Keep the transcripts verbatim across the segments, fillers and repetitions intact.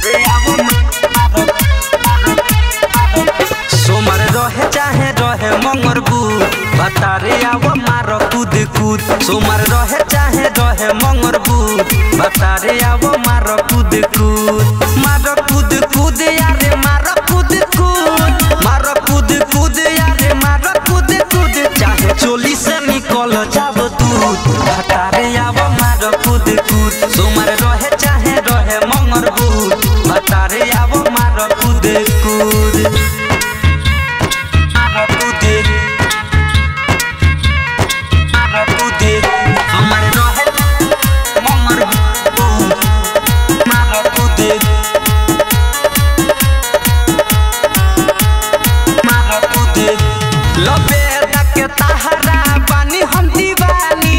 सोमर रहे चाहे रहे मंगरबू बता रे आव मार कूद कूद। सोमर रहे चाहे रहे मंगरबू बता रे आव मार कूद कूद। मार कूद कूद यारे मार कूद कूद। मार कूद कूद यारे मार कूद कूद। चाहे चोली से निकल जाब दूध बता रे आव मार कूद कूद। सोमर रहे चाहे रहे मंगरबू बता रे आव मार कूद कूद। लबेदा के तहरा पानी हम दीवानी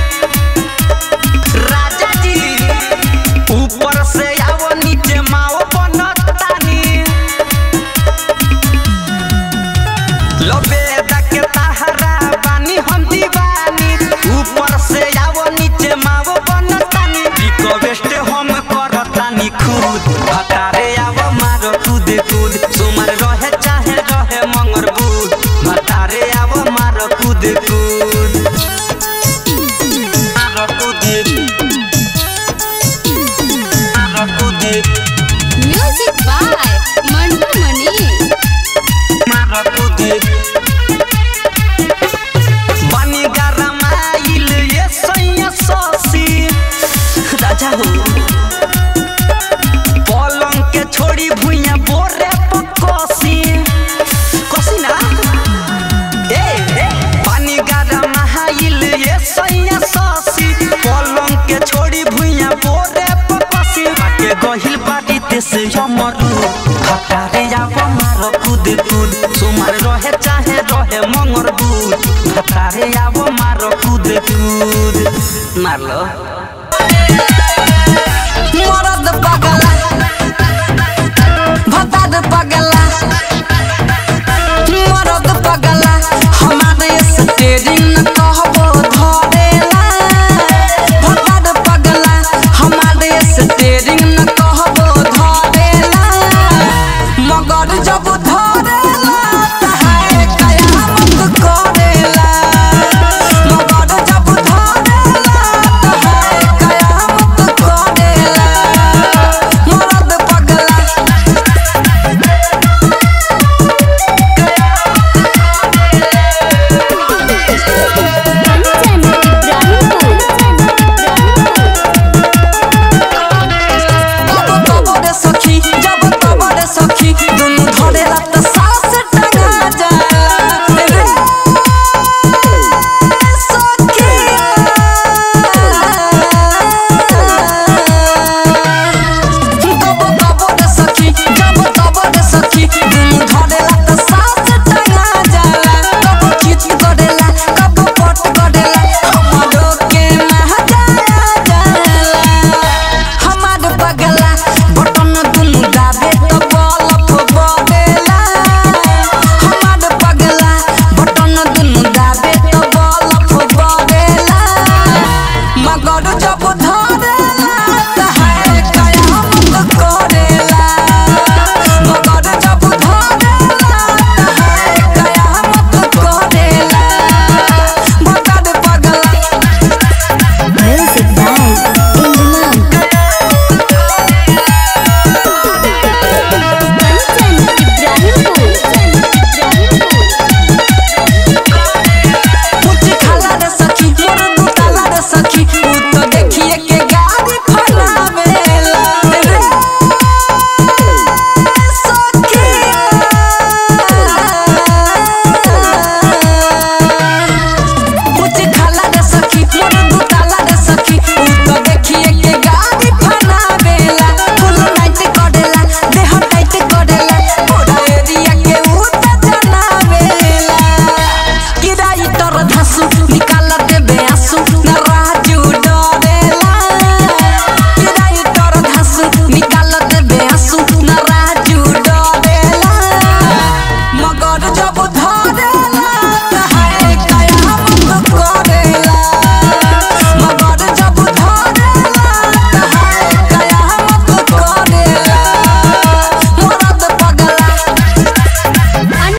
राजा जी ऊपर से आओ नीचे माओ बनतानी। लबेदा के तहरा पानी हम दीवानी ऊपर से आओ नीचे माओ बनतानी। रिक्वेस्ट हम करतानी खुद बता रे आओ मारो कूद कूद। सोमर रहे चाहे रहे मंगरबू बता रे आओ मारो कूद कूद। मारो कूद मारो कूद। Music by Mantu Mani. मारो कूद बनी गरमाइल ये सैया ससी राजा हो। पलंग के छोड़ी भुइया बोरे पकोसी कोसी ना ए ए पानी गरम हाइल ये सैया ससी। पलंग के छोड़ी भुइया बोरे पकोसी के गहिल बाटी ते से हमरू बता रे आव मार कूद कूद। सोमर रहे चाहे रहे मंगरबू बता रे आव मार कूद कूद। मार लो मरद पागल